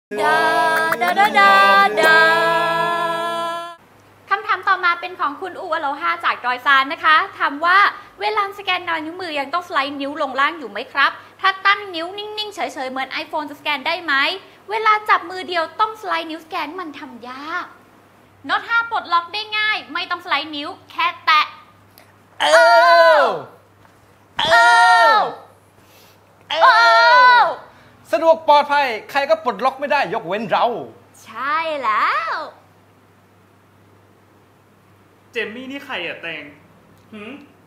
ดาดาดาดาดาคำถามต่อมาเป็นของคุณอูอโลฮาจากดอยซานนะคะถามว่าเวลาสแกนรอยนิ้วมือยังต้องสไลด์นิ้วลงล่างอยู่ไหมครับถ้าตั้งนิ้วนิ่งๆเฉยๆเหมือน iPhone จะสแกนได้ไหมเวลาจับมือเดียวต้องสไลด์นิ้วสแกนมันทำยากโน้ต5ปลดล็อกได้ง่ายไม่ต้องสไลด์นิ้วแค่แตะสะดวกปลอดภัยใครก็ปลดล็อกไม่ได้ยกเว้นเราใช่แล้วเจมมี่นี่ใครอะแตง